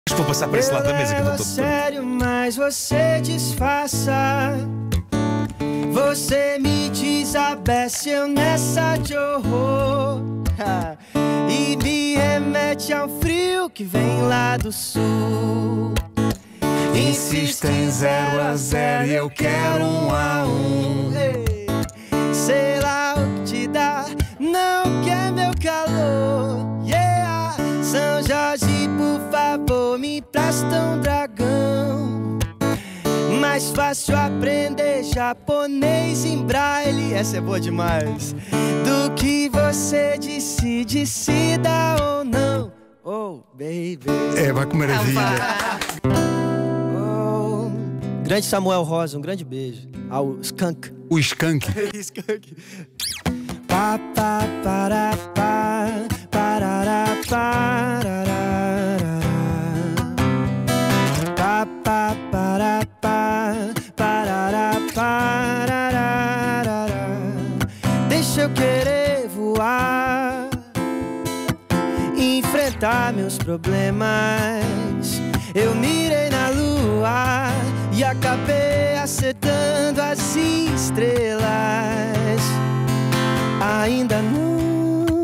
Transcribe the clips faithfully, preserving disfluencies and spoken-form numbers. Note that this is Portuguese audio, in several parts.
Vou passar para esse lado da mesa que eu não estou sério, mas você disfarça. Você me desabeceu nessa de horror e me remete ao frio que vem lá do sul. Insiste em zero a zero e eu quero um a um. Sei lá o que te dá, não quer meu calor. Yeah, São Jorge, por favor, me empresta um dragão. Mais fácil aprender japonês em braille, essa é boa demais, do que você disse, decida ou não. Oh, baby. É, vai que maravilha. Oh, grande Samuel Rosa, um grande beijo. Ao Skunk. O Skunk. Skunk. Pa, pa, para, pa, parará, parará. Pa, pa, para, pa, parará, parará. Deixa eu querer voar, enfrentar meus problemas. Eu mirei na lua e acabei acertando as estrelas. Ainda não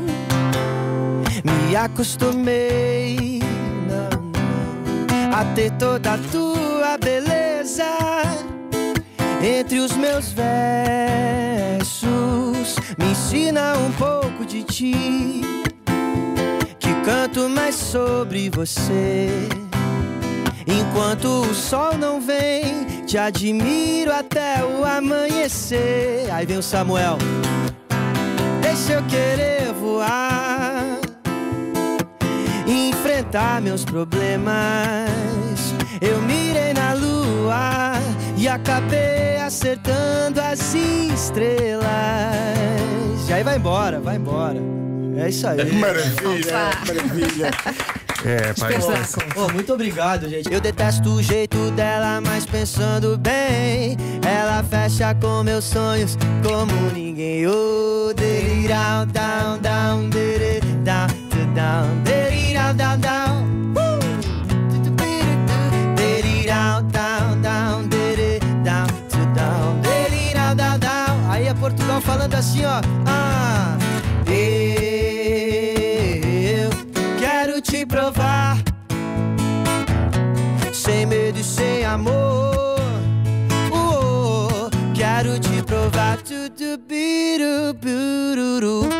me acostumei, não, não, a ter toda a tua beleza entre os meus versos. Me ensina um pouco de ti, que canto mais sobre você. Enquanto o sol não vem, te admiro até o amanhecer. Aí vem o Samuel. Deixa eu querer voar, enfrentar meus problemas. Eu mirei na lua e acabei acertando as estrelas. E aí vai embora, vai embora. É isso aí. Maravilha, maravilha. É, pai. Oh, muito obrigado, gente. Eu detesto o jeito dela, mas pensando bem, ela fecha com meus sonhos como ninguém. Oh, down, down, down, down, down, down, down, down. Aí é Portugal falando assim, ó. Ah, eu quero te provar, sem medo e sem amor. Uh, quero te provar. Tudo biru, bururu.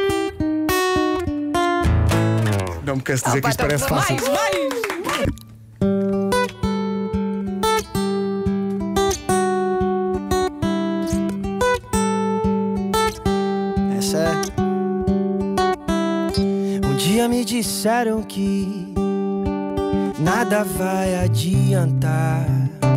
Não me canso de dizer que isto parece fácil. Mais, mais. Essa é. Um dia me disseram que nada vai adiantar,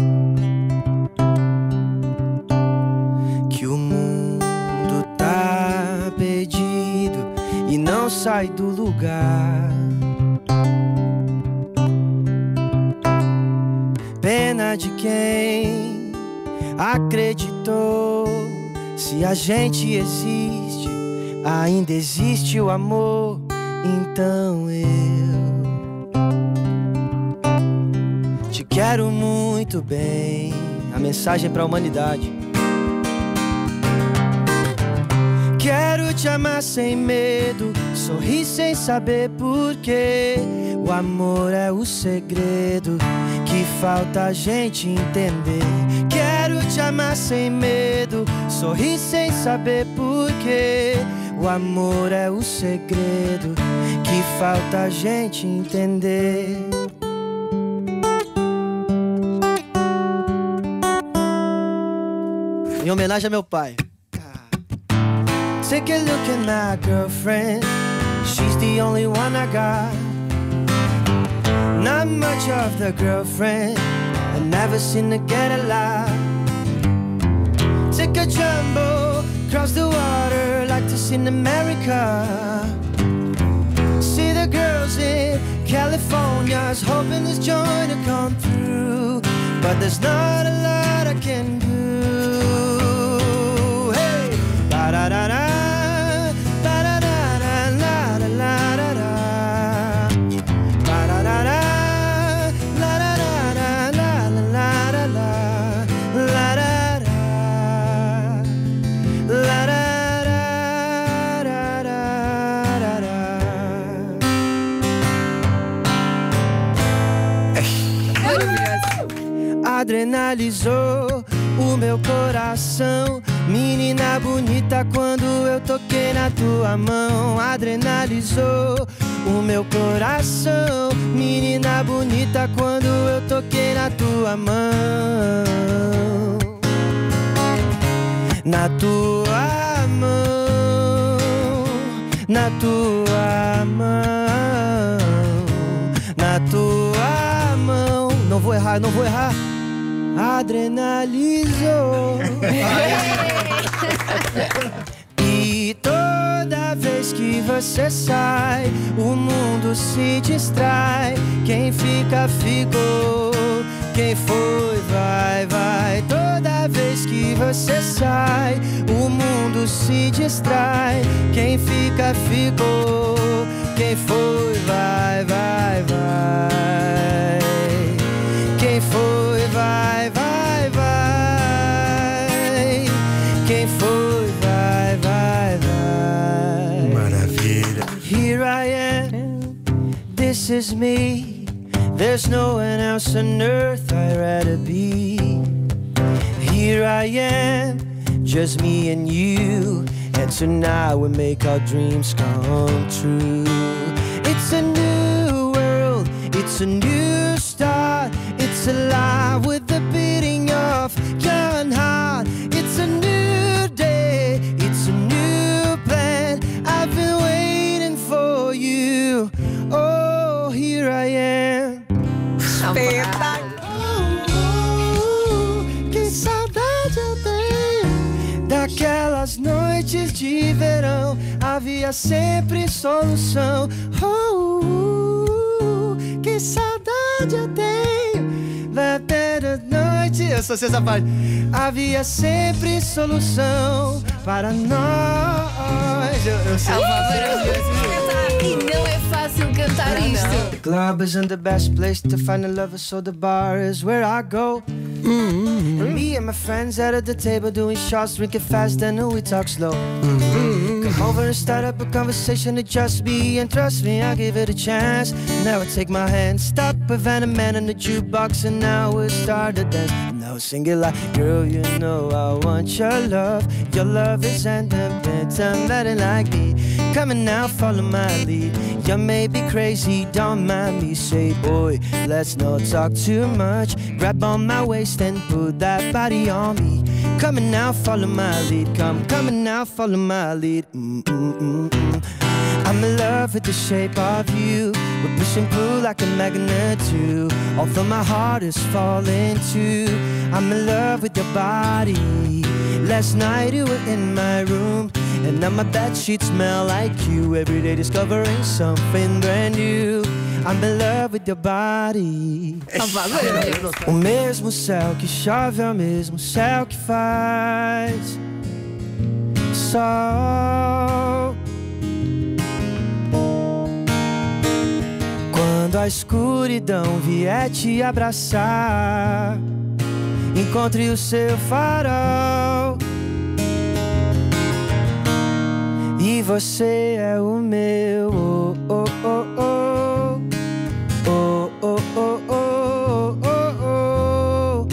que o mundo tá perdido e não sai do lugar. Pena de quem acreditou. Se a gente existe, ainda existe o amor. Então eu te quero muito bem. A mensagem pra humanidade. Quero te amar sem medo, sorrir sem saber porquê. O amor é o segredo que falta a gente entender. Quero te amar sem medo, sorrir sem saber porquê. O amor é o segredo que falta a gente entender. Em homenagem a meu pai. Take a look at my girlfriend, she's the only one I got. Not much of the girlfriend, I never seem to get a lot. Take a jumbo, cross the water like to see in America. See the girls in California's hoping this joint will come through, but there's not a lot I can do. Hey, ba-da-da-da. Ba-da-da-da, la-da-la-da-da. Ba-da-da-da. adrenalizou o meu coração. Menina bonita, quando eu toquei na tua mão, adrenalizou o meu coração. Menina bonita, quando eu toquei na tua mão, na tua mão, na tua mão, na tua mão. Não vou errar, não vou errar. Adrenalizou. E toda vez que você sai, o mundo se distrai. Quem fica, ficou. Quem foi, vai, vai. Toda vez que você sai, o mundo se distrai. Quem fica, ficou. Quem foi, vai, vai, vai. Quem foi, vai, vai, vai. Quem foi, vai, vai, vai. Maravilha. Here I am, this is me. There's no one else on earth I'd rather be. Here I am, just me and you. And tonight we make our dreams come true. It's a new world, it's a new start. It's alive with the beating of your heart. It's a new day, it's a new plan. I've been waiting for you. Oh, here I am. Oh, que saudade eu tenho daquelas noites de verão. Havia sempre solução. Oh, que saudade eu tenho daquelas noites. Eu só sei essa parte. Havia sempre solução para nós. Eu, eu sei. E não é fácil cantar isto. The club isn't the best place to find a lover, so the bar is where I go. Mm-hmm. Me and my friends out at the table doing shots, drinking fast, and we talk slow. Mm-hmm. Come over and start up a conversation to just be, and trust me, I'll give it a chance. Now I take my hand, stop a van, a man on the jukebox, and now we start to dance. Now sing it like, girl, you know I want your love. Your love is independent, I'm letting like me. Come on now, follow my lead. You may be crazy, don't mind me. Say, boy, let's not talk too much. Grab on my waist and put that body on me. Come on now, follow my lead. Come, come on now, follow my lead. Mm-mm-mm-mm. I'm in love with the shape of you. We push and pull like a magnet too. Although my heart is falling too. I'm in love with your body. Last night you were in my room, and now my bedsheets smell like you. Every day discovering something brand new. I'm in love with your body. O mesmo céu que chove é o mesmo céu que faz sol. Quando a escuridão vier te abraçar, encontre o seu farol. E você é o meu. Oh, oh, oh, oh. Oh, oh, oh, oh, oh, oh.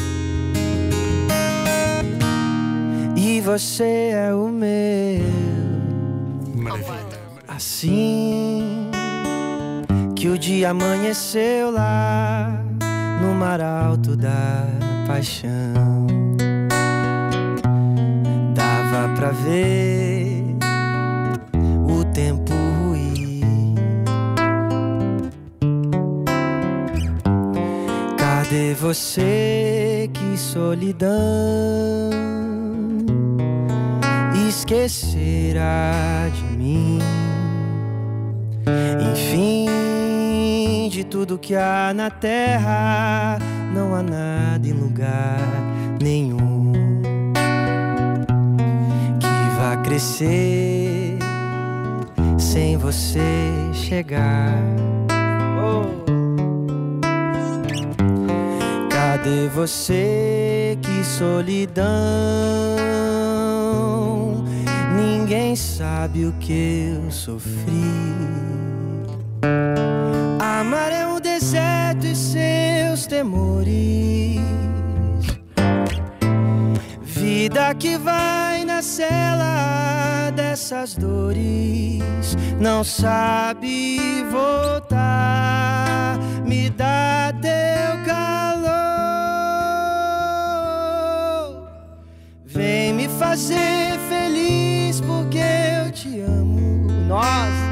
E você é o meu. Maravilha. Assim que o dia amanheceu lá no mar alto da paixão, dava pra ver o tempo ruir. Cadê você, que solidão esquecerá de mim? Enfim, de tudo que há na terra, não há nada em lugar nenhum que vá crescer sem você chegar. Oh. Cadê você, que solidão? Ninguém sabe o que eu sofri. Amar é um deserto e seus temores. que vai na cela dessas dores, não sabe voltar. Me dá teu calor, vem me fazer feliz porque eu te amo. Nossa,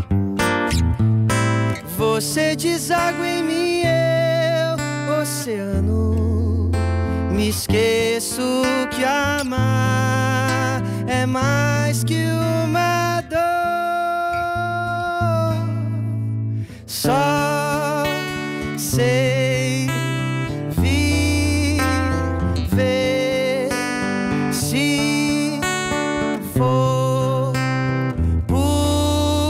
você deságua em mim, eu oceano. Me esqueço que amar é mais que uma dor. Só sei viver se for por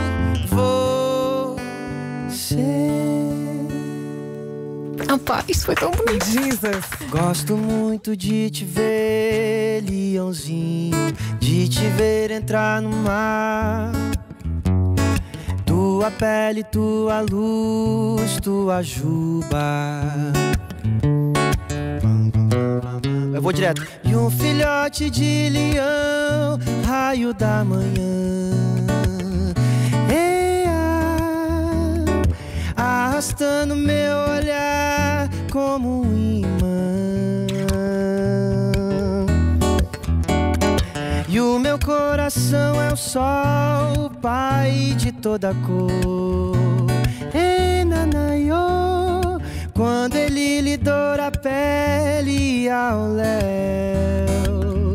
você. Opa, isso foi tão bonito. Jesus. Gosto muito de te ver, leãozinho, de te ver entrar no mar. Tua pele, tua luz, tua juba. Eu vou direto. E um filhote de leão, raio da manhã, arrastando meu olhar como um imã. E o meu coração é o sol, o pai de toda cor. Enanaiô, quando ele lhe doura a pele ao léu.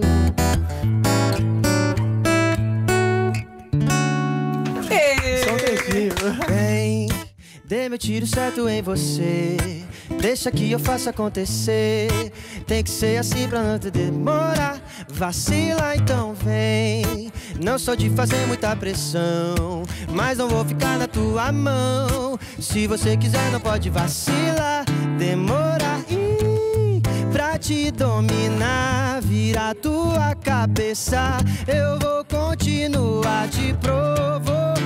Só um tempinho. Vem, dê meu tiro certo em você, deixa que eu faça acontecer. Tem que ser assim pra não te demorar. Vacila, então vem. Não sou de fazer muita pressão, mas não vou ficar na tua mão. Se você quiser não pode vacilar, demorar. Ih, pra te dominar, virar tua cabeça, eu vou continuar te provocando.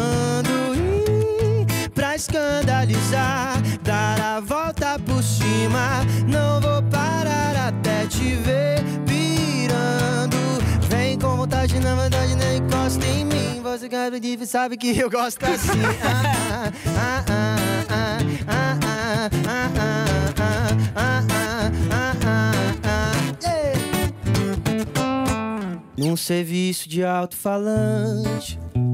Ih, pra escandalizar, dar a volta por cima, não vou parar até te ver pirando. Vem com vontade, na verdade nem encosta em mim. Você que sabe que eu gosto assim. Ah, ah, ah, ah, ah, ah, ah, ah, ah, ah, ah. Num serviço de alto-falante,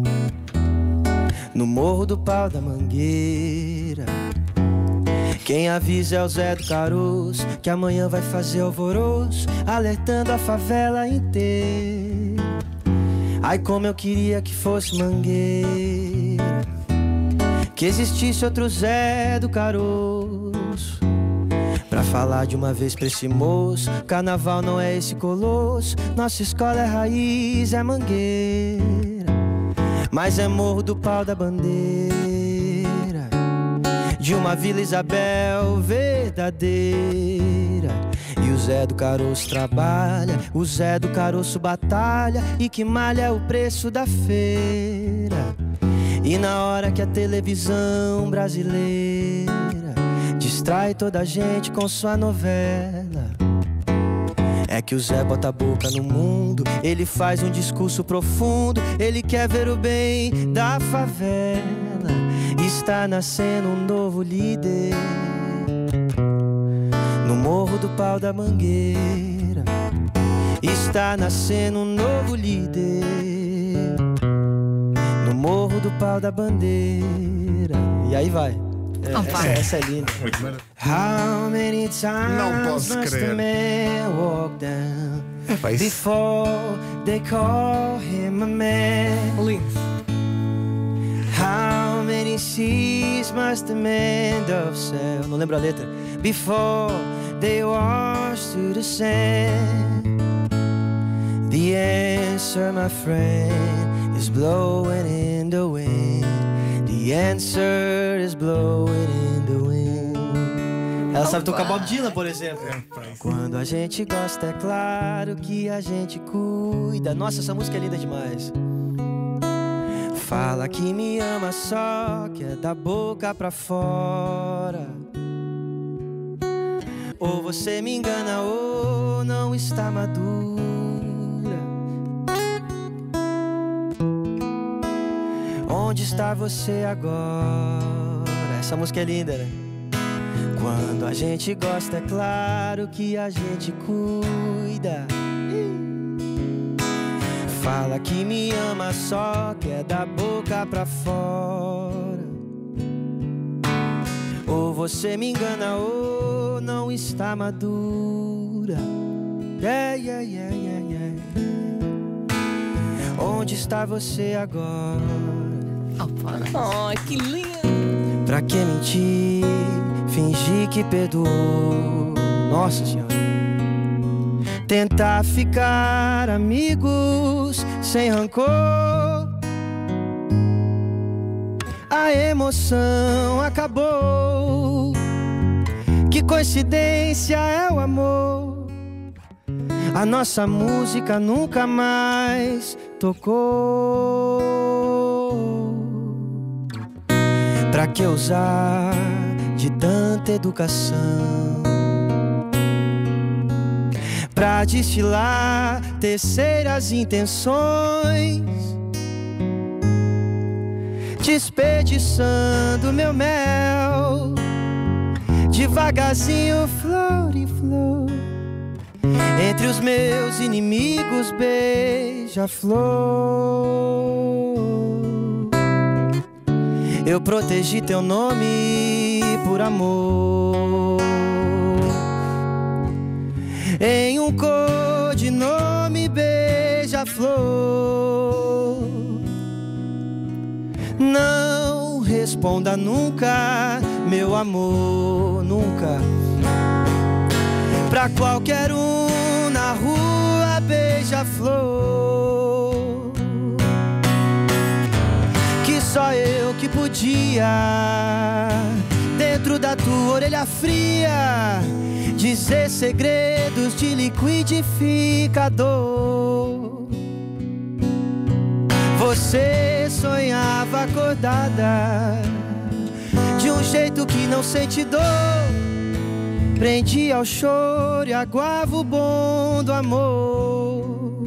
no Morro do Pau da Mangueira, quem avisa é o Zé do Caroço, que amanhã vai fazer alvoroço, alertando a favela inteira. Ai, como eu queria que fosse Mangueira, que existisse outro Zé do Caroço, pra falar de uma vez pra esse moço: carnaval não é esse colosso, nossa escola é raiz, é Mangueira, mas é Morro do Pau da Bandeira, de uma Vila Isabel verdadeira. E o Zé do Caroço trabalha, o Zé do Caroço batalha, e que malha é o preço da feira. E na hora que a televisão brasileira distrai toda a gente com sua novela, é que o Zé bota a boca no mundo, ele faz um discurso profundo, ele quer ver o bem da favela. Está nascendo um novo líder no Morro do Pau da Mangueira. Está nascendo um novo líder no Morro do Pau da Bandeira. E aí vai. É, essa, essa é linda. How many times posso must crer. a man walk down Epá, isso- before they call him a man? Lindo. How many seas must a man of sail? Não lembro a letra. Before they wash to the sand. The answer, my friend, is blowing in the wind. The answer is blowing in the wind. Ela sabe tocar Bob Dylan, por exemplo. Quando a gente gosta, é claro que a gente cuida. Nossa, essa música é linda demais. Fala que me ama só, que é da boca pra fora. Ou você me engana ou não está madura. Onde está você agora? Essa música é linda, né? Quando a gente gosta, é claro que a gente cuida. Fala que me ama, só quer da boca pra fora. Ou você me engana ou não está madura. Yeah, yeah, yeah, yeah, yeah. Onde está você agora? Oh, que lindo! Pra que mentir, fingir que perdoou? Nossa Senhora. Tentar ficar amigos sem rancor. A emoção acabou. Que coincidência é o amor. A nossa música nunca mais tocou. Pra que usar de tanta educação? Pra destilar terceiras intenções, desperdiçando meu mel, devagarzinho, flor em flor. Entre os meus inimigos, beija-flor. Eu protegi teu nome por amor. Em um codinome, beija-flor. Não responda nunca, meu amor, nunca. Pra qualquer um na rua, beija-flor. Que só eu que podia, dentro da tua orelha fria, dizer segredos de liquidificador. Você sonhava acordada, de um jeito que não sente dor. Prendia ao choro e aguava o bom do amor.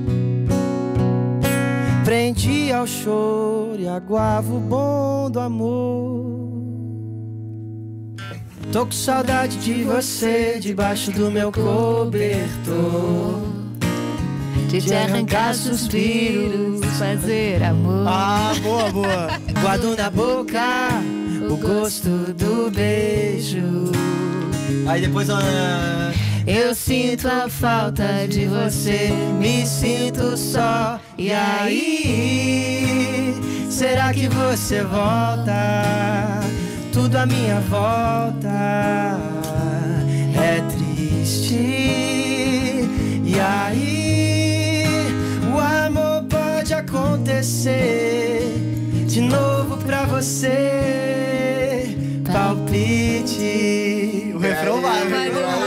Prendia ao choro e aguava o bom do amor. Tô com saudade de você debaixo do meu cobertor, De te arrancar suspiros, fazer amor. Ah, boa, boa. Guardo na boca o gosto do beijo. Aí depois uh... eu sinto a falta de você, me sinto só. E aí, será que você volta? Tudo à minha volta é triste. E aí, o amor pode acontecer de novo pra você. Palpite. O refrão vai, Vai,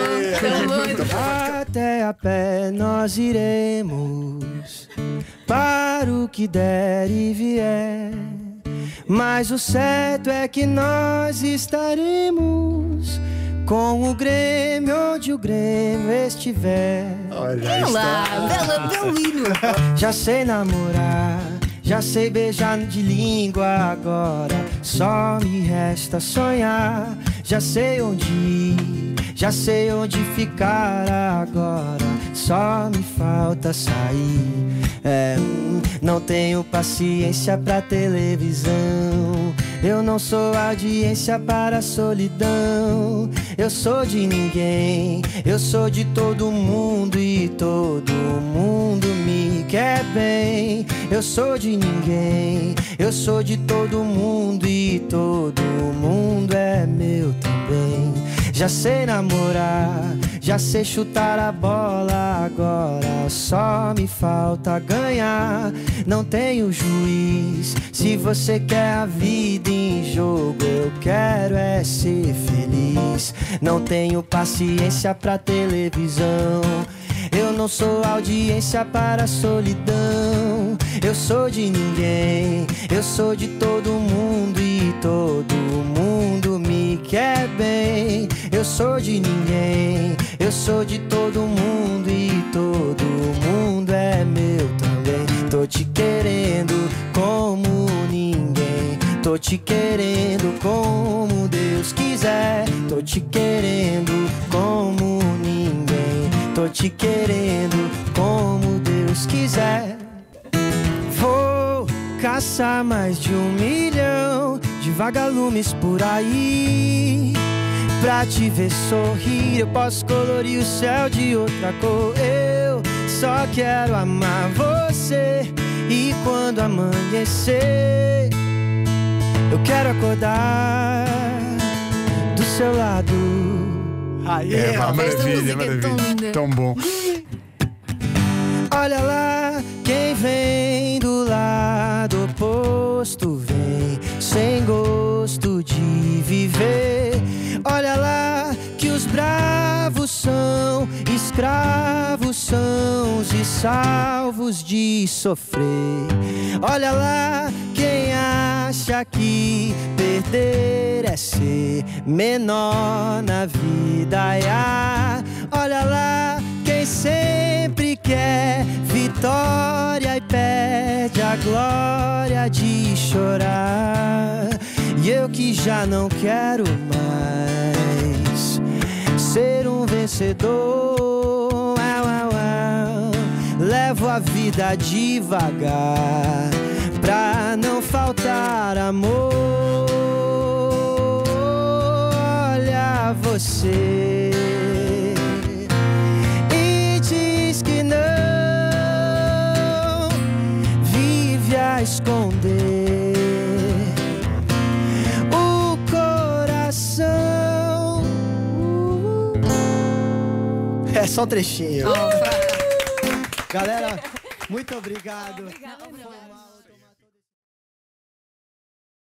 até a pé nós iremos, para o que der e vier. Mas o certo é que nós estaremos com o Grêmio onde o Grêmio estiver. Olha Olá, bela Belino. Já sei namorar, já sei beijar de língua agora. Só me resta sonhar. Já sei onde ir, já sei onde ficar agora. Só me falta sair. É, não tenho paciência pra televisão. Eu não sou audiência para a solidão. Eu sou de ninguém, eu sou de todo mundo e todo mundo me quer bem. Eu sou de ninguém, eu sou de todo mundo e todo mundo é meu também. Já sei namorar, já sei chutar a bola agora. Só me falta ganhar, não tenho juiz. Se você quer a vida em jogo, eu quero é ser feliz. Não tenho paciência pra televisão. Eu não sou audiência para a solidão. Eu sou de ninguém, eu sou de todo mundo e todo mundo me quer bem. eu sou de ninguém. Eu sou de todo mundo e todo mundo é meu também. Tô te querendo como ninguém. Tô te querendo como Deus quiser. Tô te querendo como ninguém. Tô te querendo como Deus quiser. Vou caçar mais de um milhão de vagalumes por aí. Pra te ver sorrir, eu posso colorir o céu de outra cor. Eu só quero amar você. E quando amanhecer, eu quero acordar do seu lado. Aí, é, pá, maravilha, música é tão maravilha. linda. Tão bom. Olha lá, quem vem do lado oposto vem sem gosto de viver. Olha lá que os bravos são escravos, são e salvos de sofrer. Olha lá quem acha que perder é ser menor na vida. Ai, olha lá quem sempre quer vitória e perde a glória de chorar. E eu que já não quero mais ser um vencedor, au, au, au. Levo a vida devagar pra não faltar amor. Olha você e diz que não, vive a esconder o coração. É só um trechinho. Galera, muito obrigado. Obrigada.